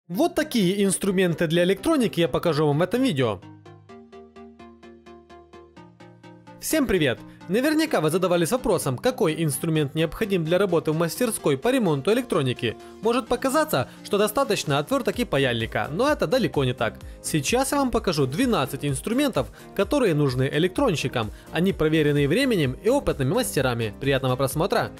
Вот такие инструменты для электроники я покажу вам в этом видео. Всем привет! Наверняка вы задавались вопросом, какой инструмент необходим для работы в мастерской по ремонту электроники. Может показаться, что достаточно отверток и паяльника, но это далеко не так. Сейчас я вам покажу 12 инструментов, которые нужны электронщикам. Они проверенные временем и опытными мастерами. Приятного просмотра!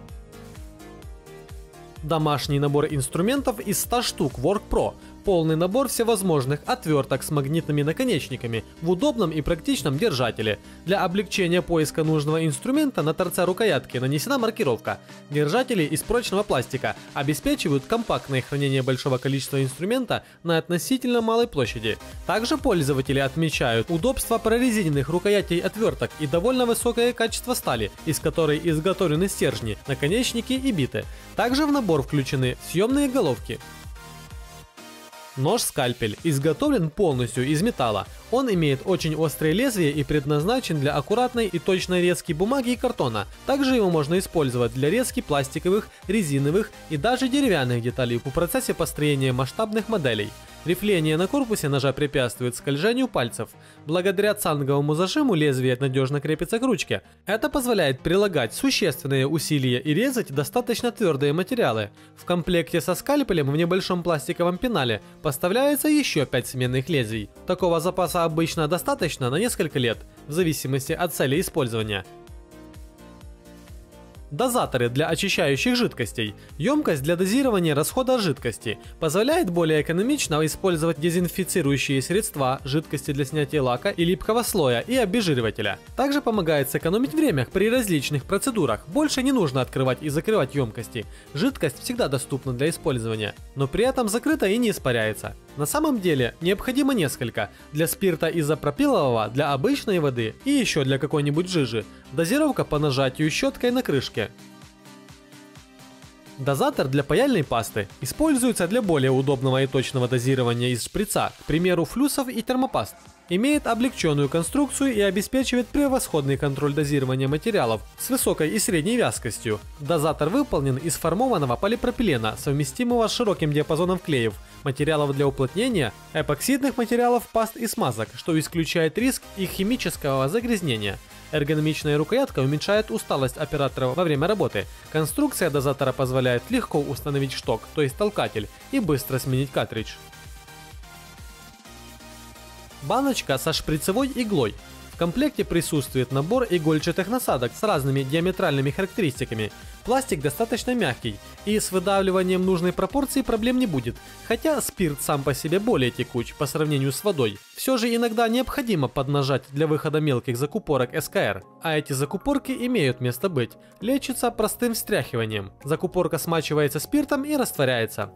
Домашний набор инструментов из 100 штук WorkPro. Полный набор всевозможных отверток с магнитными наконечниками в удобном и практичном держателе. Для облегчения поиска нужного инструмента на торце рукоятки нанесена маркировка. Держатели из прочного пластика обеспечивают компактное хранение большого количества инструмента на относительно малой площади. Также пользователи отмечают удобство прорезиненных рукоятей отверток и довольно высокое качество стали, из которой изготовлены стержни, наконечники и биты. Также в набор включены съемные головки. Нож-скальпель изготовлен полностью из металла. Он имеет очень острое лезвие и предназначен для аккуратной и точной резки бумаги и картона. Также его можно использовать для резки пластиковых, резиновых и даже деревянных деталей в процессе построения масштабных моделей. Рифление на корпусе ножа препятствует скольжению пальцев. Благодаря цанговому зажиму лезвие надежно крепится к ручке. Это позволяет прилагать существенные усилия и резать достаточно твердые материалы. В комплекте со скальпелем в небольшом пластиковом пенале поставляется еще 5 сменных лезвий. Такого запаса обычно достаточно на несколько лет, в зависимости от цели использования. Дозаторы для очищающих жидкостей. Емкость для дозирования расхода жидкости позволяет более экономично использовать дезинфицирующие средства, жидкости для снятия лака и липкого слоя и обезжиривателя. Также помогает сэкономить время при различных процедурах. Больше не нужно открывать и закрывать емкости. Жидкость всегда доступна для использования, но при этом закрыта и не испаряется. На самом деле необходимо несколько: для спирта изопропилового, для обычной воды и еще для какой-нибудь жижи. Дозировка по нажатию щеткой на крышке. Дозатор для паяльной пасты используется для более удобного и точного дозирования из шприца, к примеру, флюсов и термопаст. Имеет облегченную конструкцию и обеспечивает превосходный контроль дозирования материалов с высокой и средней вязкостью. Дозатор выполнен из формованного полипропилена, совместимого с широким диапазоном клеев, материалов для уплотнения, эпоксидных материалов, паст и смазок, что исключает риск их химического загрязнения. Эргономичная рукоятка уменьшает усталость оператора во время работы. Конструкция дозатора позволяет легко установить шток, то есть толкатель, и быстро сменить картридж. Баночка со шприцевой иглой. В комплекте присутствует набор игольчатых насадок с разными диаметральными характеристиками. Пластик достаточно мягкий, и с выдавливанием нужной пропорции проблем не будет, хотя спирт сам по себе более текуч по сравнению с водой. Все же иногда необходимо поднажать для выхода мелких закупорок СКР, а эти закупорки имеют место быть. Лечится простым встряхиванием. Закупорка смачивается спиртом и растворяется.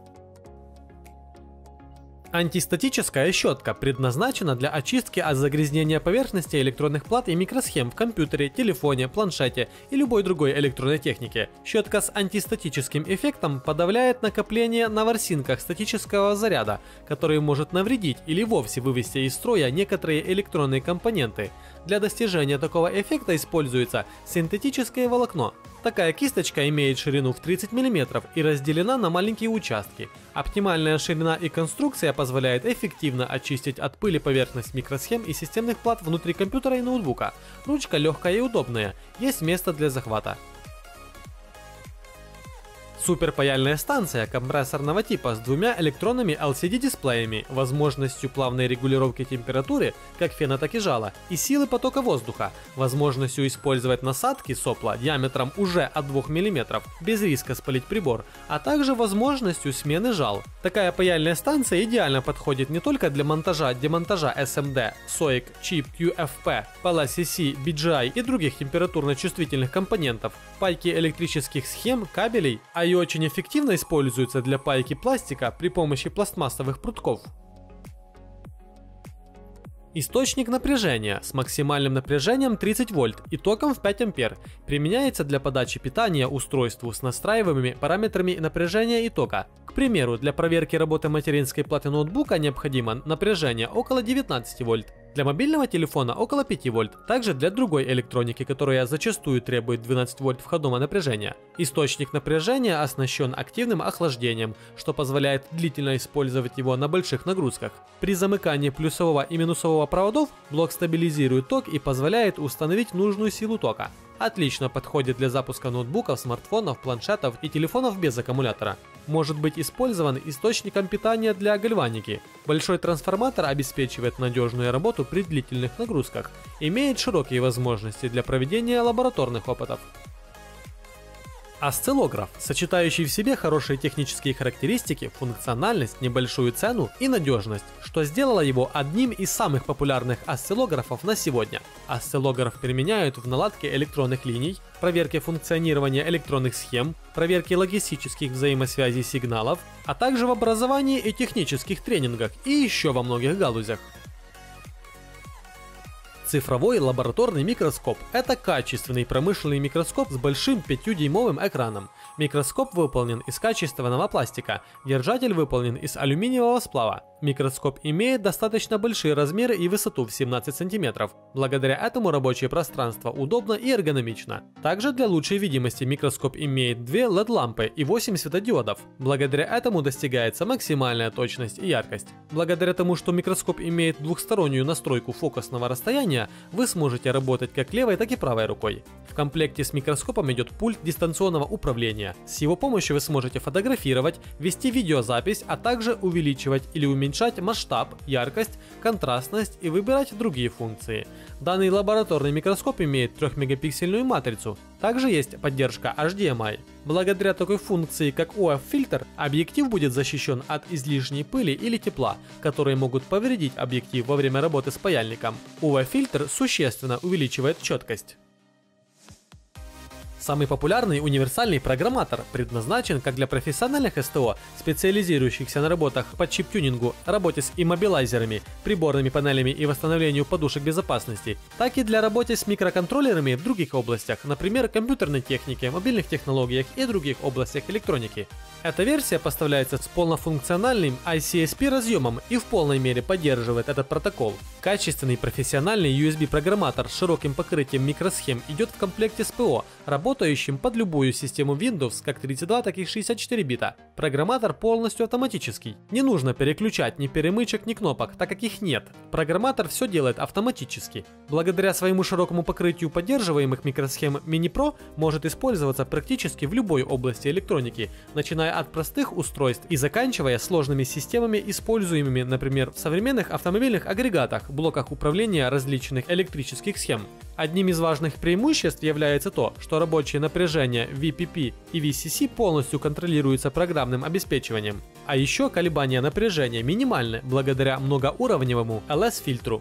Антистатическая щетка предназначена для очистки от загрязнения поверхности электронных плат и микросхем в компьютере, телефоне, планшете и любой другой электронной технике. Щетка с антистатическим эффектом подавляет накопление на ворсинках статического заряда, который может навредить или вовсе вывести из строя некоторые электронные компоненты. Для достижения такого эффекта используется синтетическое волокно. Такая кисточка имеет ширину в 30 мм и разделена на маленькие участки. Оптимальная ширина и конструкция позволяет эффективно очистить от пыли поверхность микросхем и системных плат внутри компьютера и ноутбука. Ручка легкая и удобная, есть место для захвата. Суперпаяльная станция компрессорного типа с двумя электронными LCD-дисплеями, возможностью плавной регулировки температуры, как фена, так и жала, и силы потока воздуха, возможностью использовать насадки сопла диаметром уже от 2 мм, без риска спалить прибор, а также возможностью смены жал. Такая паяльная станция идеально подходит не только для монтажа-демонтажа SMD, SOIC, чип QFP, PLC, BGI и других температурно-чувствительных компонентов, пайки электрических схем, кабелей, а и очень эффективно используется для пайки пластика при помощи пластмассовых прутков. Источник напряжения с максимальным напряжением 30 вольт и током в 5 ампер применяется для подачи питания устройству с настраиваемыми параметрами напряжения и тока. К примеру, для проверки работы материнской платы ноутбука необходимо напряжение около 19 вольт. Для мобильного телефона около 5 вольт, также для другой электроники, которая зачастую требует 12 вольт входного напряжения. Источник напряжения оснащен активным охлаждением, что позволяет длительно использовать его на больших нагрузках. При замыкании плюсового и минусового проводов блок стабилизирует ток и позволяет установить нужную силу тока. Отлично подходит для запуска ноутбуков, смартфонов, планшетов и телефонов без аккумулятора. Может быть использован источником питания для гальваники. Большой трансформатор обеспечивает надежную работу при длительных нагрузках, имеет широкие возможности для проведения лабораторных опытов. Осциллограф, сочетающий в себе хорошие технические характеристики, функциональность, небольшую цену и надежность, что сделало его одним из самых популярных осциллографов на сегодня. Осциллограф применяют в наладке электронных линий, проверке функционирования электронных схем, проверке логистических взаимосвязей сигналов, а также в образовании и технических тренингах и еще во многих галузях. Цифровой лабораторный микроскоп – это качественный промышленный микроскоп с большим 5-дюймовым экраном. Микроскоп выполнен из качественного пластика, держатель выполнен из алюминиевого сплава. Микроскоп имеет достаточно большие размеры и высоту в 17 см. Благодаря этому рабочее пространство удобно и эргономично. Также для лучшей видимости микроскоп имеет 2 LED-лампы и 8 светодиодов. Благодаря этому достигается максимальная точность и яркость. Благодаря тому, что микроскоп имеет двухстороннюю настройку фокусного расстояния, вы сможете работать как левой, так и правой рукой. В комплекте с микроскопом идет пульт дистанционного управления. С его помощью вы сможете фотографировать, вести видеозапись, а также увеличивать или уменьшать масштаб, яркость, контрастность и выбирать другие функции. Данный лабораторный микроскоп имеет 3-мегапиксельную матрицу. Также есть поддержка HDMI. Благодаря такой функции, как UF-фильтр, объектив будет защищен от излишней пыли или тепла, которые могут повредить объектив во время работы с паяльником. UV-фильтр существенно увеличивает четкость. Самый популярный универсальный программатор предназначен как для профессиональных СТО, специализирующихся на работах по чип-тюнингу, работе с иммобилайзерами, приборными панелями и восстановлению подушек безопасности, так и для работы с микроконтроллерами в других областях, например, компьютерной технике, мобильных технологиях и других областях электроники. Эта версия поставляется с полнофункциональным ICSP разъемом и в полной мере поддерживает этот протокол. Качественный профессиональный USB-программатор с широким покрытием микросхем идет в комплекте с ПО, работающим под любую систему Windows, как 32, так и 64 бита. Программатор полностью автоматический. Не нужно переключать ни перемычек, ни кнопок, так как их нет. Программатор все делает автоматически. Благодаря своему широкому покрытию поддерживаемых микросхем Mini Pro может использоваться практически в любой области электроники, начиная от простых устройств и заканчивая сложными системами, используемыми, например, в современных автомобильных агрегатах, блоках управления различных электрических схем. Одним из важных преимуществ является то, что рабочее напряжение VPP и VCC полностью контролируется программным обеспечиванием. А еще колебания напряжения минимальны благодаря многоуровневому LS-фильтру.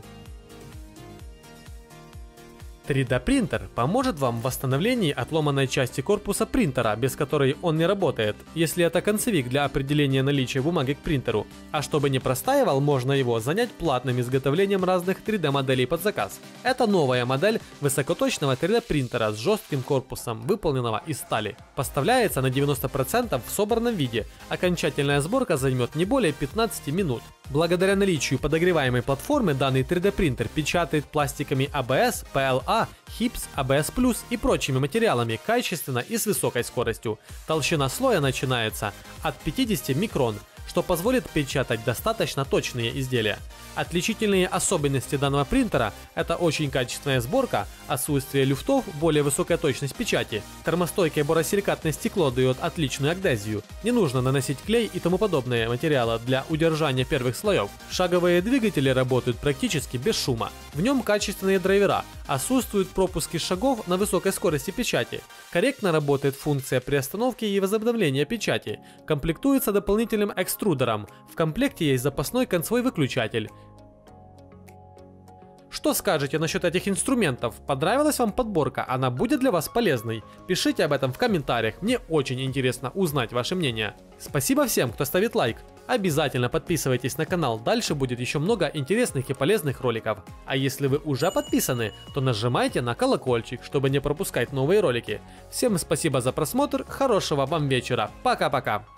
3D принтер поможет вам в восстановлении отломанной части корпуса принтера, без которой он не работает, если это концевик для определения наличия бумаги к принтеру. А чтобы не простаивал, можно его занять платным изготовлением разных 3D моделей под заказ. Это новая модель высокоточного 3D принтера с жестким корпусом, выполненного из стали. Поставляется на 90% в собранном виде. Окончательная сборка займет не более 15 минут. Благодаря наличию подогреваемой платформы данный 3D принтер печатает пластиками ABS, PLA, HIPS, ABS+, и прочими материалами качественно и с высокой скоростью. Толщина слоя начинается от 50 микрон, что позволит печатать достаточно точные изделия. Отличительные особенности данного принтера – это очень качественная сборка, отсутствие люфтов, более высокая точность печати. Термостойкое боросиликатное стекло дает отличную адгезию. Не нужно наносить клей и тому подобные материалы для удержания первых слоев. Шаговые двигатели работают практически без шума. В нем качественные драйвера, отсутствуют пропуски шагов на высокой скорости печати. Корректно работает функция приостановки и возобновления печати. Комплектуется дополнительным экструдером. В комплекте есть запасной концевой выключатель. Что скажете насчет этих инструментов? Понравилась вам подборка? Она будет для вас полезной? Пишите об этом в комментариях, мне очень интересно узнать ваше мнение. Спасибо всем, кто ставит лайк. Обязательно подписывайтесь на канал, дальше будет еще много интересных и полезных роликов. А если вы уже подписаны, то нажимайте на колокольчик, чтобы не пропускать новые ролики. Всем спасибо за просмотр, хорошего вам вечера, пока-пока.